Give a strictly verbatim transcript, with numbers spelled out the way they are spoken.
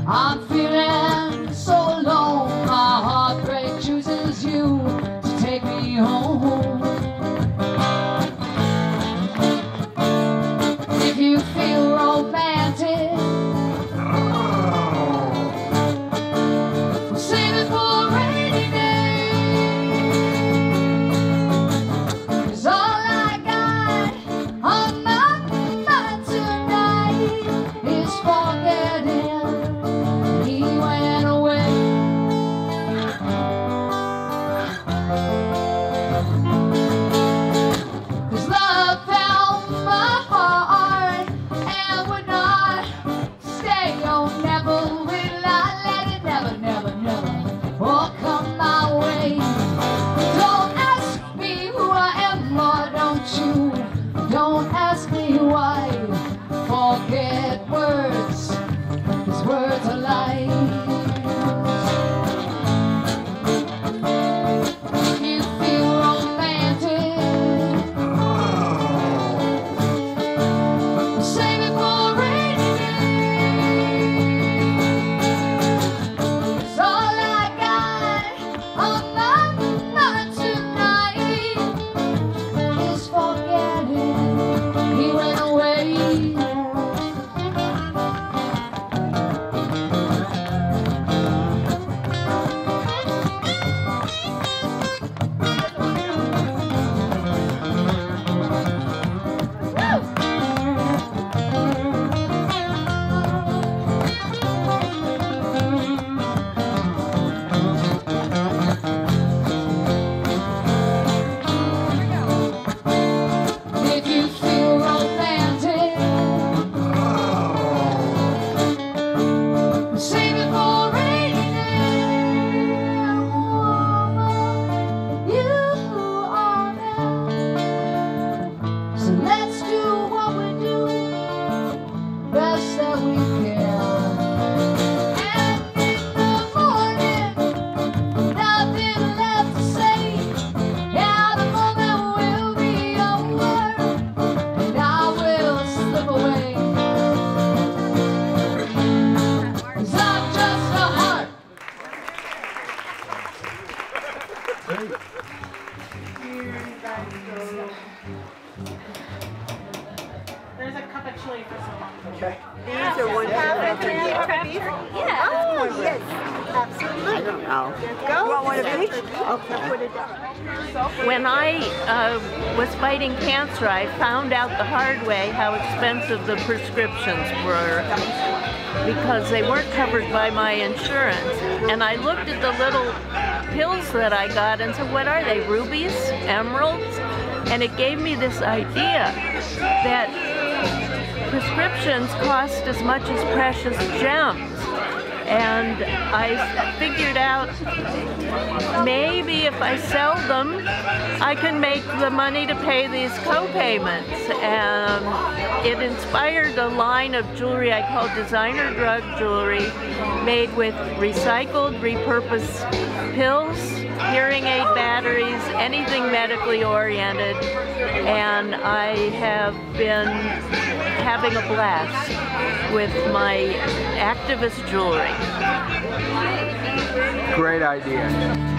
I'm feeling so alone. My heartbreak chooses you to take me home. If you feel romantic, we'll save it for a rainy day. 'Cause all I got on my mind tonight is forgetting he went away. 'Cause love found my heart and would not stay. Oh, never will I let it, never, never, never all come my way. Don't ask me who I am, or don't you? Don't ask me why. Forget words, 'cause words are lies. If you feel romantic, save it for a rainy day. 'Cause all I got on my mind tonight is forgetting he went away. If you feel romantic, save it for a rainy day. You are there. So let's do what we do best that we can. And in the morning, nothing left to say. Yeah, the moment will be over, and I will slip away. 'Cause I'm just a heart. There's a cup of chili for someone. Okay. These are ones that have been beef? Yeah. Oh, yes, absolutely. I don't know. You want one of each? Okay. Put it down. When I uh, was fighting cancer, I found out the hard way how expensive the prescriptions were because they weren't covered by my insurance. And I looked at the little pills that I got and said, what are they, rubies, emeralds? And it gave me this idea that prescriptions cost as much as precious gems. And I figured out maybe if I sell them, I can make the money to pay these co-payments. And it inspired a line of jewelry I call designer drug jewelry, made with recycled, repurposed pills, hearing aid batteries, anything medically oriented. And I have been having a blast with my activist jewelry. Great idea.